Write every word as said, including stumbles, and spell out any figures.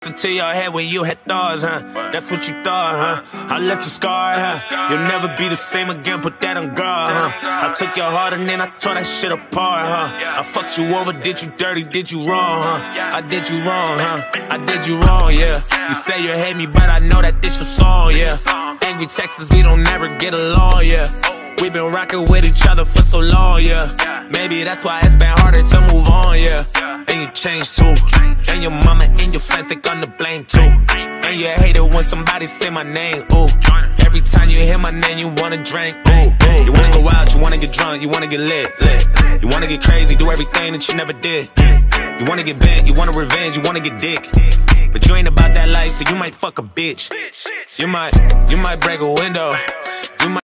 bullets into your head when you had thoughts, huh? That's what you thought, huh? I left you scarred, huh? You'll never be the same again, put that on guard, huh? I took your heart and then I tore that shit apart, huh? I fucked you over, did you dirty, did you wrong, huh? I did you wrong, huh? I did you wrong, yeah. You say you hate me, but I know that this your song, yeah. Angry Texas, we don't never get along, yeah. We've been rocking with each other for so long, yeah. Maybe that's why it's been harder to move on, yeah. And you changed too. And your mama and your friends, they gonna blame too. And you hate it when somebody say my name, ooh. Every time you hear my name, you wanna drink, ooh, ooh. You wanna go out, you wanna get drunk, you wanna get lit, lit. You wanna get crazy, do everything that you never did. You wanna get bent, you wanna revenge, you wanna get dick. But you ain't about that life, so you might fuck a bitch. You might, you might break a window.